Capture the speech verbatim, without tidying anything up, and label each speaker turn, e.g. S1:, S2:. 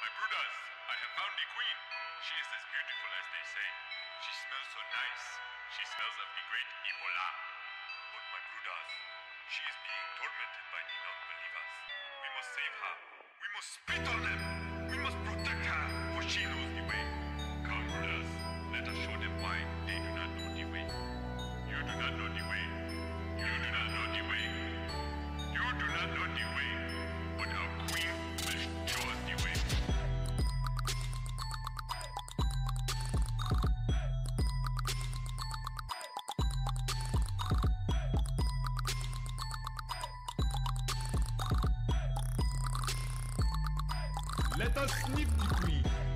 S1: My brothers, I have found the queen. She is as beautiful as they say. She smells so nice. She smells of the great Ebola. But my brothers, she is being tormented by the non-believers. We must save her. We must spit on them. We must protect her, for she knows the way. Come, brothers, let us show them why they do not know the way. You do not know the way. You do not know the way. You do not know the way. But our queen will show us the way.
S2: Let us sniff the queen.